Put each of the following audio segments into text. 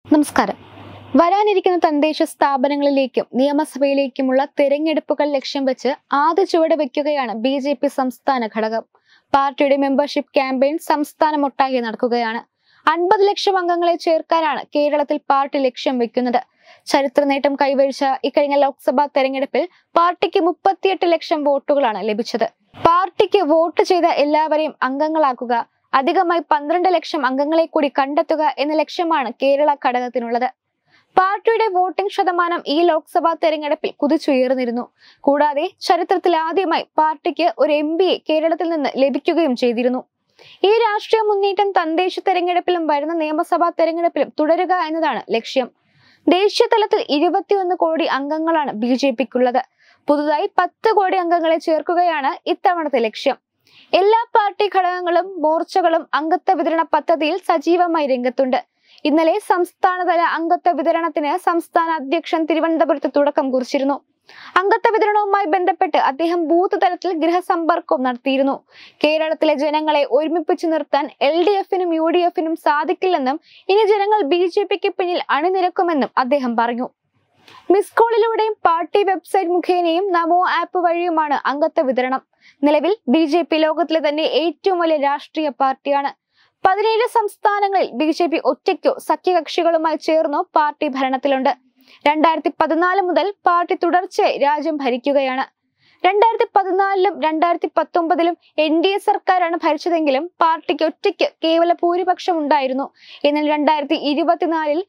നമസ്കാരം. വരാനിരിക്കുന്ന തദ്ദേശ സ്ഥാപനങ്ങളിലേക്കും നിയമസഭയിലേക്കുമുള്ള തെരഞ്ഞെടുപ്പുകൾ ലക്ഷ്യം വെച്ച് ആദ്യ ചുവട് വയ്ക്കുകയാണ് BJP സംസ്ഥാന ഘടകം. പാർട്ടിയുടെ മെമ്പർഷിപ്പ് ക്യാമ്പയിൻ സംസ്ഥാനമൊട്ടാകെ നടക്കുകയാണ്. 50 ലക്ഷം അംഗങ്ങളെ ചേർക്കാനാണ് കേരളത്തിൽ പാർട്ടി ലക്ഷ്യം വെക്കുന്നത്. ചരിത്ര നേട്ടം കൈവരിച്ച ഇക്കഴിഞ്ഞ ലോക്സഭാ തെരഞ്ഞെടുപ്പിൽ പാർട്ടിക്ക് 38 ലക്ഷം വോട്ടുകളാണ് ലഭിച്ചത്. പാർട്ടിക്ക് വോട്ട് ചെയ്ത എല്ലാവരെയും അംഗങ്ങളാക്കുക, അധികമായി 12 ലക്ഷം അംഗങ്ങളെ കൂടി കണ്ടെത്തുക എന്ന ലക്ഷ്യമാണ് കേരള ഘടകത്തിനുള്ളത്. പാർട്ടിയുടെ വോട്ടിംഗ് ശതമാനം ഈ ലോക്സഭാ തെരഞ്ഞെടുപ്പിൽ കുതിച്ചുയർന്നിരുന്നു. കൂടാതെ ചരിത്രത്തിൽ ആദ്യമായി പാർട്ടിക്ക് ഒരു MP കേരളത്തിൽ നിന്ന് ലഭിക്കുകയും ചെയ്തിരുന്നു. ഈ രാഷ്ട്രീയ മുന്നേറ്റം തദ്ദേശ തെരഞ്ഞെടുപ്പിലും വരുന്ന നിയമസഭാ തെരഞ്ഞെടുപ്പിലും തുടരുക എന്നതാണ് ലക്ഷ്യം. ദേശീയ തലത്തിൽ 21 കോടി അംഗങ്ങളാണ് BJPക്കുള്ളത്. പുതുതായി 10 കോടി അംഗങ്ങളെ ചേർക്കുകയാണ് ഇത്തവണത്തെ ലക്ഷ്യം. എല്ലാ പാർട്ടി ഘടകങ്ങളും മോർച്ചകളും അംഗത്വ വിതരണ പദ്ധതിയിൽ സജീവമായി രംഗത്തുണ്ട്. ഇന്നലെ സംസ്ഥാനതല അംഗത്വ വിതരണത്തിന് സംസ്ഥാന അധ്യക്ഷൻ തിരുവനന്തപുരത്ത് തുടക്കം കുറിച്ചിരുന്നു. അംഗത്വ വിതരണവുമായി ബന്ധപ്പെട്ട് അദ്ദേഹം ബൂത്ത് തലത്തിൽ ഗൃഹസമ്പർക്കവും നടത്തിയിരുന്നു. കേരളത്തിലെ ജനങ്ങളെ ഒരുമിപ്പിച്ചു നിർത്താൻ LDFനും UDFനും സാധിക്കില്ലെന്നും ഇനി ജനങ്ങൾ BJPക്ക് പിന്നിൽ അണിനിരക്കുമെന്നും അദ്ദേഹം പറഞ്ഞു. മിസ് കോളിലൂടെയും പാർട്ടി വെബ്സൈറ്റ് മുഖേനയും നമോ ആപ്പ് വഴിയുമാണ് അംഗത്വ വിതരണം. നിലവിൽ BJP ലോകത്തിലെ തന്നെ ഏറ്റവും വലിയ രാഷ്ട്രീയ പാർട്ടിയാണ്. 17 സംസ്ഥാനങ്ങളിൽ BJP ഒറ്റയ്ക്കോ സഖ്യകക്ഷികളുമായി ചേർന്നോ പാർട്ടി ഭരണത്തിലുണ്ട്. 2014 മുതൽ പാർട്ടി തുടർച്ചയായി രാജ്യം ഭരിക്കുകയാണ്. 2014ലും 2019ലും NDA സർക്കാരാണ് ഭരിച്ചതെങ്കിലും പാർട്ടിക്ക് ഒറ്റയ്ക്ക് കേവല ഭൂരിപക്ഷം ഉണ്ടായിരുന്നു. എന്നാൽ 2024ൽ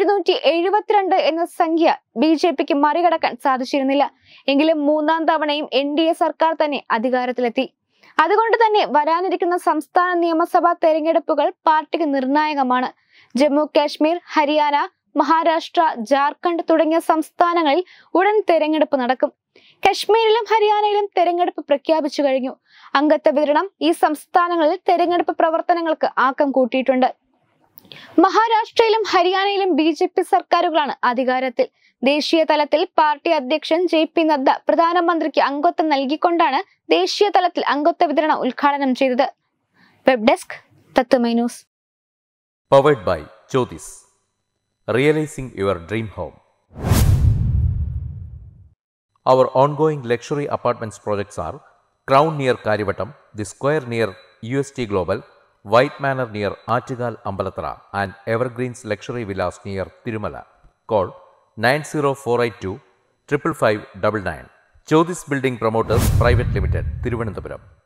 272 എന്ന സംഖ്യ BJPക്ക് മറികടക്കാൻ സാധിച്ചിരുന്നില്ല. എങ്കിലും മൂന്നാം തവണയും NDA സർക്കാർ തന്നെ അധികാരത്തിലെത്തി. അതുകൊണ്ട് തന്നെ വരാനിരിക്കുന്ന സംസ്ഥാന നിയമസഭാ തെരഞ്ഞെടുപ്പുകൾ പാർട്ടിക്ക് നിർണായകമാണ്. ജമ്മു കാശ്മീർ, ഹരിയാന, മഹാരാഷ്ട്ര, ജാർഖണ്ഡ് തുടങ്ങിയ സംസ്ഥാനങ്ങളിൽ ഉടൻ തെരഞ്ഞെടുപ്പ് നടക്കും. കശ്മീരിലും ഹരിയാനയിലും തെരഞ്ഞെടുപ്പ് പ്രഖ്യാപിച്ചു കഴിഞ്ഞു. അംഗത്വ വിതരണം ഈ സംസ്ഥാനങ്ങളിൽ തെരഞ്ഞെടുപ്പ് പ്രവർത്തനങ്ങൾക്ക് ആക്കം കൂട്ടിയിട്ടുണ്ട്. മഹാരാഷ്ട്രയിലും ഹരിയാനയിലും BJP സർക്കാരുകളാണ് അധികാരത്തിൽ. ദേശീയ തലത്തിൽ പാർട്ടി അധ്യക്ഷൻ JP നദ്ദ പ്രധാനമന്ത്രിക്ക് അംഗത്വം നൽകിക്കൊണ്ടാണ് ദേശീയ തലത്തിൽ അംഗത്വ വിതരണം ഉദ്ഘാടനം ചെയ്തത്. Web desk Tatwamayi news. Powered by Jyotis. Realizing your dream home. Our ongoing luxury apartments projects are Crown near Karivattam, The Square near UST Global, White Manor near Achigal Ambalathara, and Evergreens Luxury Villas near Tirumala. Call 90482 55599. Jyotis Building Promoters Private Limited, Thiruvananthapuram.